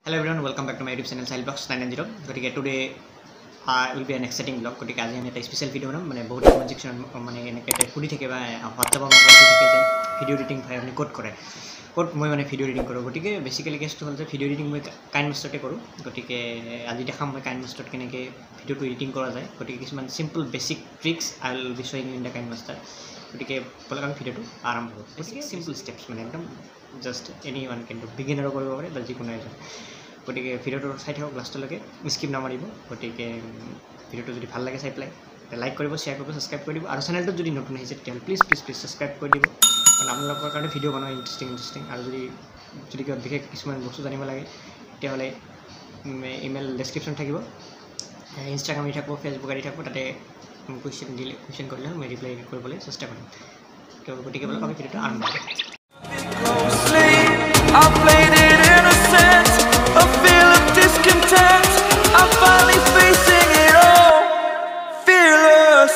Hello everyone, welcome back to my YouTube channel Sahil Vlogs 990. Gotike today will be an exciting vlog. Gotike aji ami eta special video banam mane bahut comment section mane enake eta puri theke ba WhatsApp ma puri theke je video editing bhai apni code kore code moi mane video editing koru. Gotike basically case to hol je video editing moi Kinemaster te koru. Gotike aji dekham moi Kinemaster keneke video to editing kora jay. Gotike kisman simple basic tricks I will be showing you in the Kinemaster. Gotike bolak ami video to arambho koru. Basically simple steps mane ekdom just anyone can do, beginner koribo pare ba jikunu ejon. গটিকে ভিডিওটো চাই থাকক লাষ্টলৈকে skip নামাৰিব। গটিকে ভিডিওটো যদি ভাল লাগে চাই পেলাই লাইক কৰিব, শ্বেয়াৰ কৰিব, সাবস্ক্ৰাইব কৰি দিব আৰু চেনেলটো যদি নতুন আহিছে তেতিয়াহ'লে প্লিজ সাবস্ক্ৰাইব কৰি দিব, কাৰণ আপোনালোকৰ কাৰণে ভিডিও বনোৱা ইণ্টাৰেষ্টিং আৰু যদি কিবা বিশেষ কিছুমান বস্তু জানিব লাগে তেতিয়াহ'লে ইমেইল ডেছক্ৰিপশ্যন থাকিব, ইনষ্টাগ্ৰাম আহি থাকিব, ফেচবুক আহি থাকিব, তাতে কুৱেশ্যন কৰিলে মই ৰিপ্লাই কৰিবলৈ চেষ্টা কৰিম। তো গতিকে বলক আমি ভিডিওটো আৰম্ভ কৰিম। A feel of discontent, I'm finally facing it all, fearless.